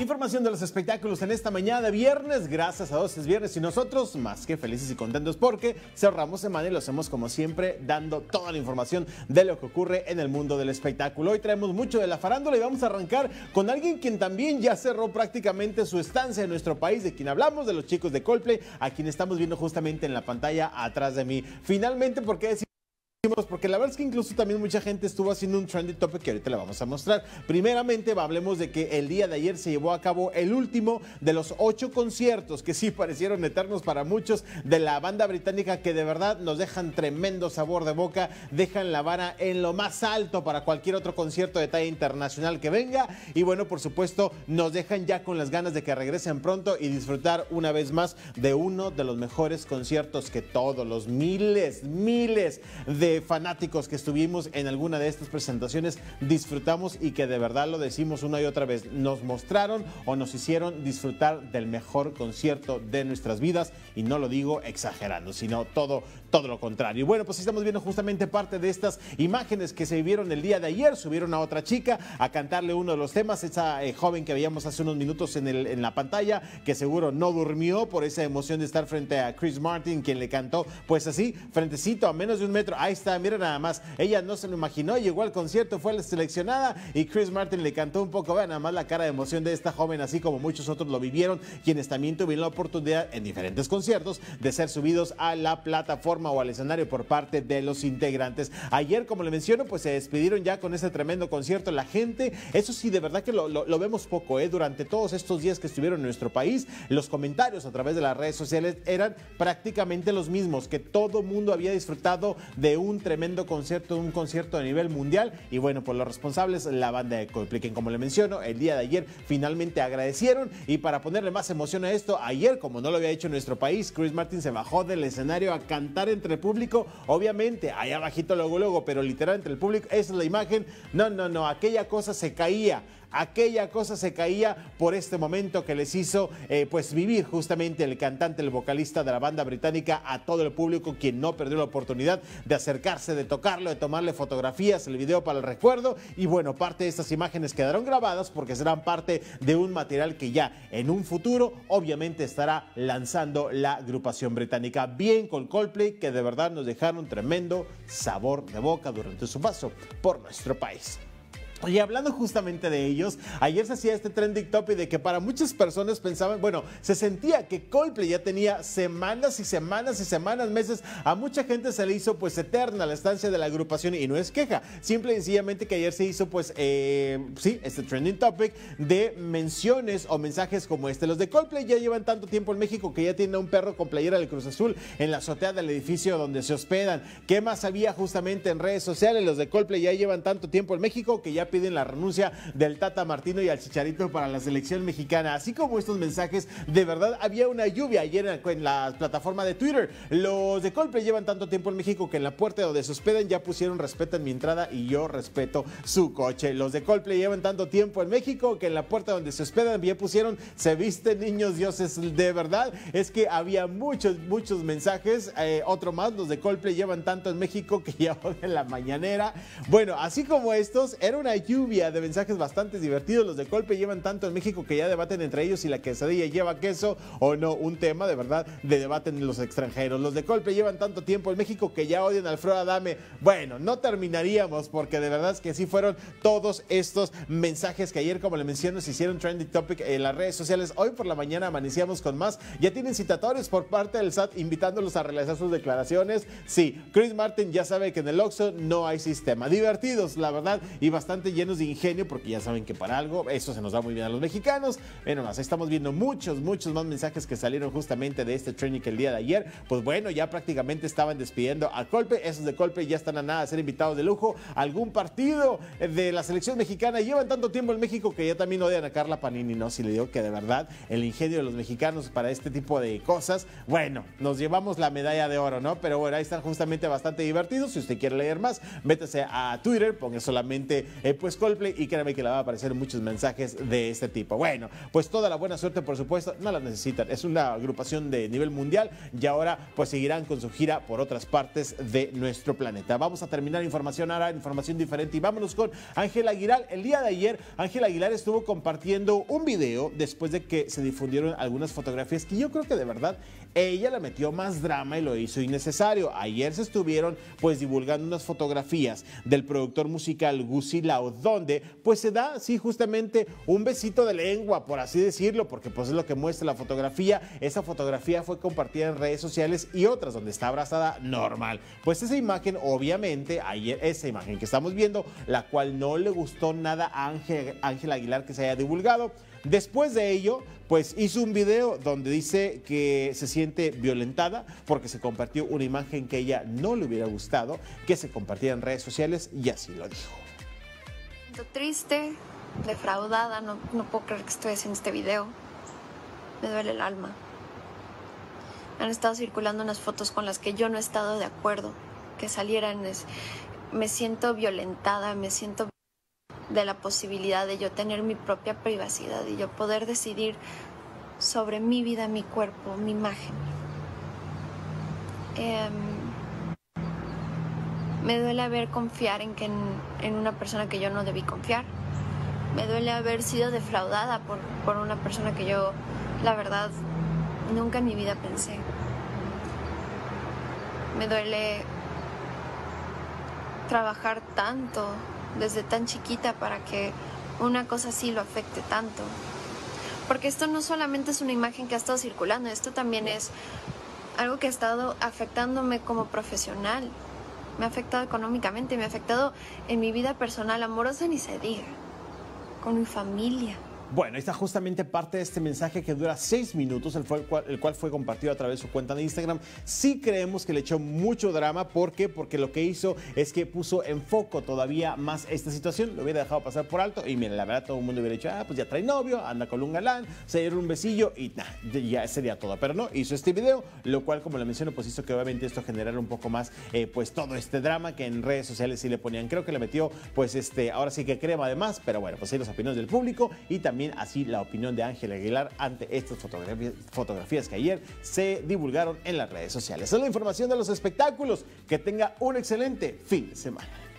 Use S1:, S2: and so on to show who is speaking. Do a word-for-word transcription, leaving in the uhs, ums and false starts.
S1: Información de los espectáculos en esta mañana de viernes. Gracias a Dios es viernes y nosotros más que felices y contentos porque cerramos semana y lo hacemos como siempre dando toda la información de lo que ocurre en el mundo del espectáculo. Hoy traemos mucho de la farándula y vamos a arrancar con alguien quien también ya cerró prácticamente su estancia en nuestro país, de quien hablamos, de los chicos de Coldplay, a quien estamos viendo justamente en la pantalla atrás de mí. Finalmente, ¿por qué decir? Porque la verdad es que incluso también mucha gente estuvo haciendo un trending topic que ahorita le vamos a mostrar. Primeramente hablemos de que el día de ayer se llevó a cabo el último de los ocho conciertos que sí parecieron eternos para muchos de la banda británica, que de verdad nos dejan tremendo sabor de boca, dejan la vara en lo más alto para cualquier otro concierto de talla internacional que venga, y bueno, por supuesto nos dejan ya con las ganas de que regresen pronto y disfrutar una vez más de uno de los mejores conciertos que todos los miles, miles de fanáticos que estuvimos en alguna de estas presentaciones disfrutamos, y que de verdad lo decimos una y otra vez, nos mostraron o nos hicieron disfrutar del mejor concierto de nuestras vidas, y no lo digo exagerando, sino todo, todo lo contrario. Y bueno, pues estamos viendo justamente parte de estas imágenes que se vivieron el día de ayer. Subieron a otra chica a cantarle uno de los temas, esa eh, joven que veíamos hace unos minutos en, el, en la pantalla, que seguro no durmió por esa emoción de estar frente a Chris Martin, quien le cantó pues así, frentecito, a menos de un metro. Ahí está, mira nada más, ella no se lo imaginó, llegó al concierto, fue la seleccionada y Chris Martin le cantó un poco. Vean nada más la cara de emoción de esta joven, así como muchos otros lo vivieron, quienes también tuvieron la oportunidad en diferentes conciertos de ser subidos a la plataforma o al escenario por parte de los integrantes. Ayer, como le menciono, pues se despidieron ya con ese tremendo concierto. La gente, eso sí, de verdad que lo, lo, lo vemos poco, ¿eh? Durante todos estos días que estuvieron en nuestro país, los comentarios a través de las redes sociales eran prácticamente los mismos, que todo mundo había disfrutado de un tremendo concierto, un concierto a nivel mundial. Y bueno, por los responsables, la banda de Coldplay, quien, como le menciono, el día de ayer finalmente agradecieron. Y para ponerle más emoción a esto, ayer, como no lo había hecho en nuestro país, Chris Martin se bajó del escenario a cantar entre el público, obviamente allá abajito luego luego, pero literal entre el público. Esa es la imagen. No, no, no, aquella cosa se caía. Aquella cosa se caía por este momento que les hizo eh, pues vivir justamente el cantante, el vocalista de la banda británica, a todo el público, quien no perdió la oportunidad de acercarse, de tocarlo, de tomarle fotografías, el video para el recuerdo. Y bueno, parte de estas imágenes quedaron grabadas porque serán parte de un material que ya en un futuro obviamente estará lanzando la agrupación británica. Bien con Coldplay, que de verdad nos dejaron tremendo sabor de boca durante su paso por nuestro país. Y hablando justamente de ellos, ayer se hacía este trending topic de que para muchas personas pensaban, bueno, se sentía que Coldplay ya tenía semanas y semanas y semanas, meses. A mucha gente se le hizo pues eterna la estancia de la agrupación, y no es queja, simple y sencillamente que ayer se hizo pues, eh, sí, este trending topic de menciones o mensajes como este. Los de Coldplay ya llevan tanto tiempo en México que ya tienen a un perro con playera del Cruz Azul en la azotea del edificio donde se hospedan. ¿Qué más había justamente en redes sociales? Los de Coldplay ya llevan tanto tiempo en México que ya piden la renuncia del Tata Martino y al Chicharito para la selección mexicana. Así como estos mensajes, de verdad había una lluvia ayer en, en la plataforma de Twitter. Los de Coldplay llevan tanto tiempo en México que en la puerta donde se hospedan ya pusieron "respetan mi entrada y yo respeto su coche". Los de Coldplay llevan tanto tiempo en México que en la puerta donde se hospedan ya pusieron "se visten niños dioses". De verdad es que había muchos, muchos mensajes. Eh, otro más, los de Coldplay llevan tanto en México que ya en la mañanera. Bueno, así como estos, era una lluvia de mensajes bastante divertidos. Los de Coldplay llevan tanto en México que ya debaten entre ellos si la quesadilla lleva queso o no, un tema de verdad de debate en los extranjeros. Los de Coldplay llevan tanto tiempo en México que ya odian a Alfredo Adame. Bueno, no terminaríamos porque de verdad es que sí fueron todos estos mensajes que ayer, como le menciono, se hicieron trending topic en las redes sociales. Hoy por la mañana amanecíamos con más. Ya tienen citatorios por parte del S A T invitándolos a realizar sus declaraciones. Sí, Chris Martin ya sabe que en el Oxxo no hay sistema. Divertidos, la verdad, y bastante llenos de ingenio, porque ya saben que para algo eso se nos da muy bien a los mexicanos. Bueno, más estamos viendo muchos, muchos más mensajes que salieron justamente de este training el día de ayer. Pues bueno, ya prácticamente estaban despidiendo a Coldplay. Esos de Coldplay ya están a nada de ser invitados de lujo a algún partido de la selección mexicana. Llevan tanto tiempo en México que ya también odian a Carla Panini, ¿no? Si le digo que de verdad el ingenio de los mexicanos para este tipo de cosas, bueno, nos llevamos la medalla de oro, ¿no? Pero bueno, ahí están justamente bastante divertidos. Si usted quiere leer más, métase a Twitter, ponga solamente eh, pues Coldplay, y créanme que le va a aparecer muchos mensajes de este tipo. Bueno, pues toda la buena suerte, por supuesto, no la necesitan, es una agrupación de nivel mundial y ahora pues seguirán con su gira por otras partes de nuestro planeta. Vamos a terminar información ahora, información diferente, y vámonos con Ángel Aguilar. El día de ayer, Ángel Aguilar estuvo compartiendo un video después de que se difundieron algunas fotografías que yo creo que de verdad ella le metió más drama y lo hizo innecesario. Ayer se estuvieron pues divulgando unas fotografías del productor musical Gucci Lao, donde pues se da, sí, justamente un besito de lengua, por así decirlo, porque pues es lo que muestra la fotografía. Esa fotografía fue compartida en redes sociales y otras donde está abrazada normal. Pues esa imagen, obviamente, ayer, esa imagen que estamos viendo, la cual no le gustó nada a Ángel, Ángel Aguilar que se haya divulgado. Después de ello, pues hizo un video donde dice que se siente violentada porque se compartió una imagen que a ella no le hubiera gustado que se compartiera en redes sociales, y así lo dijo.
S2: Me siento triste, defraudada, no, no puedo creer que estoy haciendo este video. Me duele el alma. Han estado circulando unas fotos con las que yo no he estado de acuerdo que salieran. Me siento violentada, me siento de la posibilidad de yo tener mi propia privacidad y yo poder decidir sobre mi vida, mi cuerpo, mi imagen. Eh, me duele haber confiar en, que en, en una persona que yo no debí confiar. Me duele haber sido defraudada por, por una persona que yo, la verdad, nunca en mi vida pensé. Me duele trabajar tanto desde tan chiquita para que una cosa así lo afecte tanto. Porque esto no solamente es una imagen que ha estado circulando, esto también es algo que ha estado afectándome como profesional. Me ha afectado económicamente, me ha afectado en mi vida personal, amorosa ni se diga, con mi familia.
S1: Bueno, ahí está justamente parte de este mensaje que dura seis minutos, el cual, el cual fue compartido a través de su cuenta de Instagram. Sí creemos que le echó mucho drama. ¿Por qué? Porque lo que hizo es que puso en foco todavía más esta situación. Lo hubiera dejado pasar por alto y mira, la verdad todo el mundo hubiera dicho, ah, pues ya trae novio, anda con un galán, se dieron un besillo y nah, ya sería todo. Pero no, hizo este video, lo cual, como le menciono, pues hizo que obviamente esto generara un poco más, eh, pues todo este drama que en redes sociales sí le ponían. Creo que le metió, pues este, ahora sí que crema además, pero bueno, pues ahí las opiniones del público y también así la opinión de Ángel Aguilar ante estas fotografías, fotografías que ayer se divulgaron en las redes sociales. Esa es la información de los espectáculos. Que tenga un excelente fin de semana.